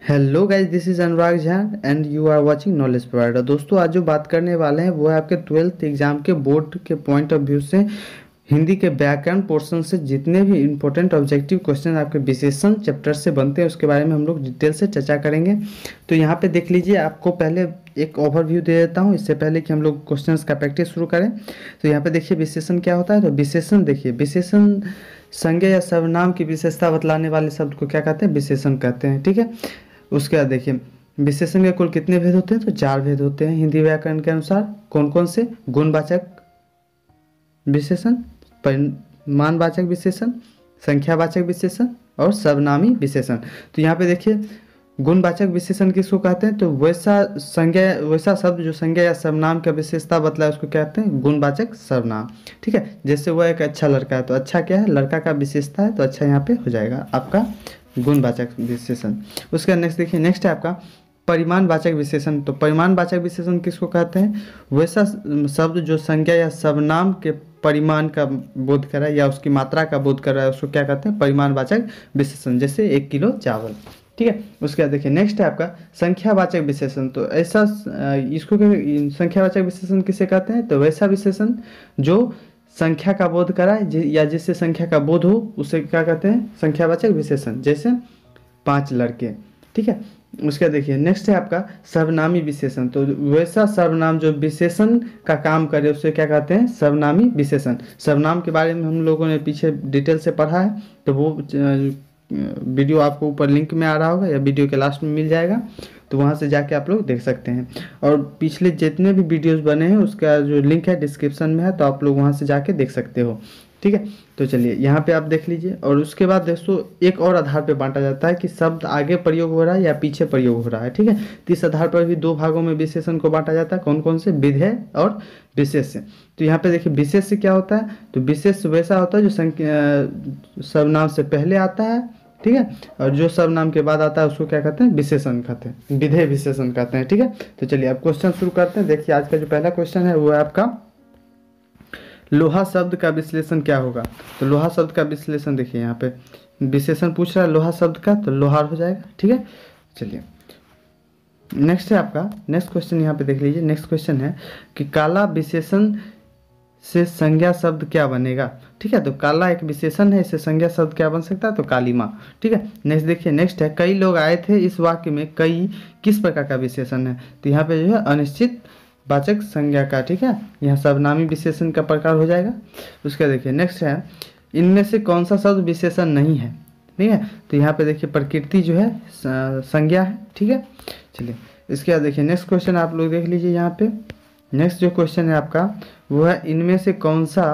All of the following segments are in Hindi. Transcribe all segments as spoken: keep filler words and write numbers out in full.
Hello guys, this is Anurag Jha and you are watching knowledge provider. दोस्तों, आज जो बात करने वाले हैं वो है आपके ट्वेल्थ एग्जाम के बोर्ड के पॉइंट ऑफ व्यू से हिंदी के व्याकरण पोर्शन से जितने भी इंपॉर्टेंट ऑब्जेक्टिव क्वेश्चन आपके विशेषण चैप्टर से बनते हैं उसके बारे में हम लोग डिटेल से चर्चा करेंगे। तो यहाँ पे देख लीजिए, आपको पहले एक ओवरव्यू दे देता हूँ इससे पहले कि हम लोग क्वेश्चंस का प्रैक्टिस शुरू करें। तो यहाँ पे देखिए विशेषण क्या होता है। तो विशेषण देखिए, विशेषण संज्ञा या सर्वनाम की विशेषता बतलाने वाले शब्द को क्या कहते हैं? विशेषण कहते हैं। ठीक है, उसके बाद देखिए विशेषण के कुल कितने भेद होते हैं? तो चार भेद होते हैं हिंदी व्याकरण के अनुसार। कौन कौन से? गुणवाचक विशेषण, परिमाणवाचक विशेषण, संख्यावाचक विशेषण और सर्वनामी विशेषण। तो यहाँ पे देखिए गुणवाचक विशेषण किसको कहते हैं? तो वैसा संज्ञा वैसा शब्द जो संज्ञा या सर्वनाम का विशेषता बतलाए उसको कहते हैं गुणवाचक सर्वनाम। ठीक है, जैसे वह एक अच्छा लड़का है तो अच्छा क्या है? लड़का का विशेषता है तो अच्छा यहाँ पे हो जाएगा आपका गुणवाचक विशेषण। उसका नेक्स्ट देखिए, नेक्स्ट है आपका परिमाणवाचक विशेषण। तो परिमाणवाचक विशेषण किसको कहते हैं? वैसा शब्द जो संज्ञा या सर्वनाम के परिमाण का बोध कर रहा है या उसकी मात्रा का बोध कर रहा है उसको क्या कहते हैं? परिमाणवाचक विशेषण। जैसे एक किलो चावल। ठीक है, उसके बाद देखिए नेक्स्ट है आपका संख्यावाचक विशेषण। तो ऐसा इसको संख्यावाचक विशेषण किसे कहते हैं? तो वैसा विशेषण जो संख्या का बोध कराए या जिससे संख्या का बोध हो उसे क्या कहते हैं? संख्यावाचक विशेषण। जैसे पांच लड़के। ठीक है, उसका देखिए नेक्स्ट है आपका सर्वनामी विशेषण। तो वैसा सर्वनाम जो विशेषण का काम करे उसे क्या कहते हैं? सर्वनामी विशेषण। सर्वनाम के बारे में हम लोगों ने पीछे डिटेल से पढ़ा है, तो वो वीडियो आपको ऊपर लिंक में आ रहा होगा या वीडियो के लास्ट में मिल जाएगा, तो वहाँ से जाके आप लोग देख सकते हैं। और पिछले जितने भी वीडियोस बने हैं उसका जो लिंक है डिस्क्रिप्शन में है, तो आप लोग वहाँ से जाके देख सकते हो। ठीक है, तो चलिए यहाँ पे आप देख लीजिए। और उसके बाद दोस्तों एक और आधार पे बांटा जाता है कि शब्द आगे प्रयोग हो रहा है या पीछे प्रयोग हो रहा है। ठीक है, तो इस आधार पर भी दो भागों में विशेषण को बांटा जाता है। कौन कौन से? विधेय और विशेष्य। तो यहाँ पे देखिए विशेष्य क्या होता है? तो विशेष्य वैसा होता है जो संख्या सर्वनाम से पहले आता है। ठीक है, और जो सर्वनाम के बाद आता है उसको क्या कहते हैं? विशेषण कहते हैं, विधेय विशेषण कहते हैं। ठीक है, तो चलिए अब क्वेश्चन शुरू करते हैं। देखिए आज का जो पहला क्वेश्चन है वो है आपका लोहा शब्द का विश्लेषण क्या होगा? तो लोहा शब्द का विश्लेषण देखिए, यहाँ पे विशेषण पूछ रहा है लोहा शब्द का, तो लोहार हो जाएगा। ठीक है, चलिए नेक्स्ट है आपका नेक्स्ट क्वेश्चन। यहाँ पे देख लीजिए, नेक्स्ट क्वेश्चन है कि काला विशेषण से संज्ञा शब्द क्या बनेगा? ठीक है, तो काला एक विशेषण है, इससे संज्ञा शब्द क्या बन सकता है? तो काली माँ। ठीक है, नेक्स्ट देखिए, नेक्स्ट है कई लोग आए थे। इस वाक्य में कई किस प्रकार का विशेषण है? तो यहाँ पे जो है अनिश्चित वाचक संज्ञा का। ठीक है, यहाँ सर्वनामी विशेषण का प्रकार हो जाएगा। उसका देखिए नेक्स्ट है इनमें से कौन सा शब्द विशेषण नहीं है? ठीक है, तो यहाँ पे देखिए प्रकृति जो है संज्ञा है। ठीक है, चलिए इसके बाद देखिए नेक्स्ट क्वेश्चन आप लोग देख लीजिए। यहाँ पे नेक्स्ट जो क्वेश्चन है आपका वो है इनमें से कौन सा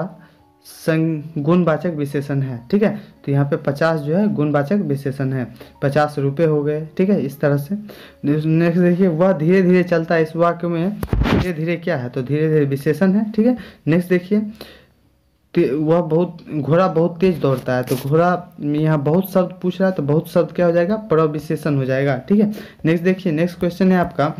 गुणवाचक विशेषण है? ठीक है, तो यहाँ पे पचास जो है गुणवाचक विशेषण है। पचास रुपए हो गए। ठीक है, इस तरह से। नेक्स्ट देखिए वह धीरे धीरे चलता है। इस वाक्य में धीरे धीरे क्या है? तो धीरे धीरे विशेषण है। ठीक है, नेक्स्ट देखिए वह बहुत घोड़ा बहुत तेज दौड़ता है। तो घोड़ा यहाँ बहुत शब्द पूछ रहा है, तो बहुत शब्द क्या हो जाएगा? प्रविशेषण हो जाएगा। ठीक है, नेक्स्ट देखिए नेक्स्ट क्वेश्चन है आपका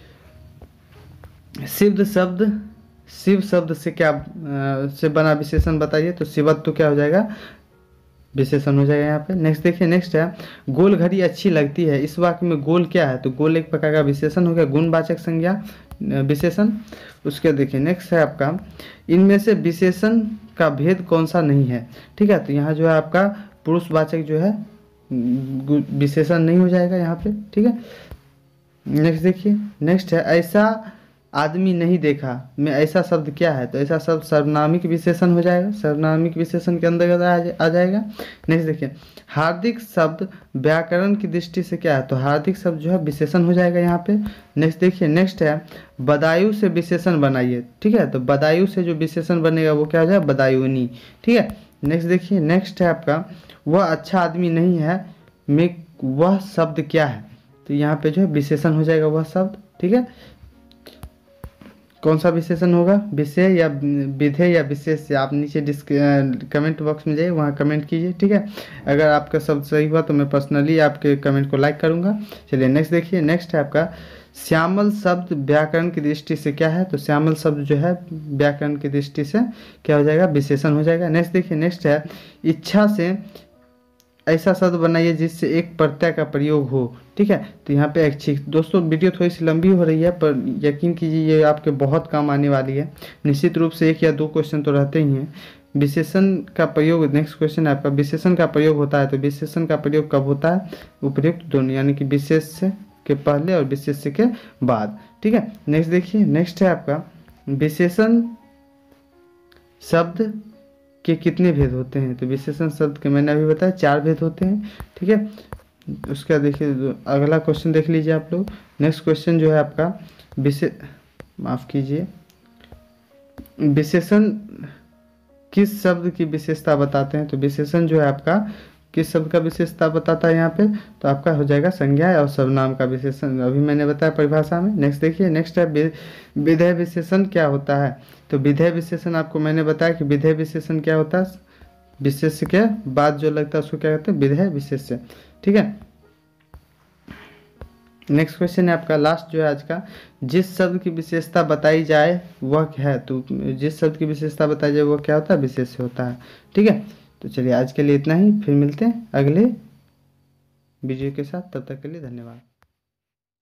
शिव शब्द शिव शब्द से क्या आ, से बना विशेषण बताइए? तो शिवत्व तो क्या हो जाएगा? विशेषण हो जाएगा यहाँ पे। नेक्स्ट देखिए नेक्स्ट है गोल घड़ी अच्छी लगती है। इस वाक्य में गोल क्या है? तो गोल एक प्रकार का विशेषण हो गया, गुणवाचक संज्ञा विशेषण। उसके देखिए नेक्स्ट है आपका इनमें से विशेषण का भेद कौन सा नहीं है? ठीक है, तो यहाँ जो है आपका पुरुषवाचक जो है विशेषण नहीं हो जाएगा यहाँ पे। ठीक है, नेक्स्ट देखिए नेक्स्ट है ऐसा आदमी नहीं देखा में ऐसा शब्द क्या है? तो ऐसा शब्द सर्वनामिक विशेषण हो जाएगा, सर्वनामिक विशेषण के अंतर्गत आ जाएगा। नेक्स्ट देखिए हार्दिक शब्द व्याकरण की दृष्टि से क्या है? तो हार्दिक शब्द जो है विशेषण हो जाएगा यहाँ पे। नेक्स्ट देखिए नेक्स्ट है बदायूं से विशेषण बनाइए। ठीक है, तो बदायूं से जो विशेषण बनेगा वो क्या हो जाएगा? बदायूनी। ठीक है, नेक्स्ट देखिए नेक्स्ट है आपका वह अच्छा आदमी नहीं है में वह शब्द क्या है? तो यहाँ पे जो है विशेषण हो जाएगा वह शब्द। ठीक है, कौन सा विशेषण होगा? विषय या विधेय या विशेष? आप नीचे डिस्क कमेंट बॉक्स में जाइए, वहाँ कमेंट कीजिए। ठीक है, अगर आपका शब्द सही हुआ तो मैं पर्सनली आपके कमेंट को लाइक करूँगा। चलिए नेक्स्ट देखिए नेक्स्ट है आपका श्यामल शब्द व्याकरण की दृष्टि से क्या है? तो श्यामल शब्द जो है व्याकरण की दृष्टि से क्या हो जाएगा? विशेषण हो जाएगा। नेक्स्ट देखिए नेक्स्ट है इच्छा से ऐसा शब्द बनाइए जिससे एक प्रत्यय का प्रयोग हो। ठीक है, तो यहाँ पे ऐच्छिक। दोस्तों वीडियो थोड़ी सी लंबी हो रही है, पर यकीन कीजिए ये आपके बहुत काम आने वाली है। निश्चित रूप से एक या दो क्वेश्चन तो रहते ही हैं। विशेषण का प्रयोग, नेक्स्ट क्वेश्चन है आपका, विशेषण का प्रयोग होता है तो विशेषण का प्रयोग कब होता है? उपयुक्त दोनों, यानी कि विशेष के पहले और विशेष के बाद। ठीक है, नेक्स्ट देखिए, नेक्स्ट है आपका विशेषण शब्द के कितने भेद होते हैं? तो विशेषण शब्द के मैंने अभी बताया चार भेद होते हैं। ठीक है, उसका देखिए अगला क्वेश्चन देख लीजिए आप लोग। नेक्स्ट क्वेश्चन जो है आपका विशेष, माफ कीजिए, विशेषण किस शब्द की विशेषता बताते हैं? तो विशेषण जो है आपका किस शब्द का विशेषता बताता है यहाँ पे? तो आपका हो जाएगा संज्ञा और सर्वनाम का विशेषण, अभी मैंने बताया परिभाषा में। नेक्स्ट देखिए, नेक्स्ट है विधेय विशेषण क्या होता है? तो विधेय विशेषण आपको मैंने बताया कि विधेय विशेषण क्या होता है? विशेष्य के बाद जो लगता है उसको क्या कहते हैं? विधेय विशेष्य। ठीक है, नेक्स्ट क्वेश्चन है आपका लास्ट जो है आज का, जिस शब्द की विशेषता बताई जाए वह क्या है? तो जिस शब्द की विशेषता बताई जाए वह क्या होता है? विशेष्य होता है। ठीक है, तो चलिए आज के लिए इतना ही, फिर मिलते हैं अगले वीडियो के साथ, तब तक के लिए धन्यवाद।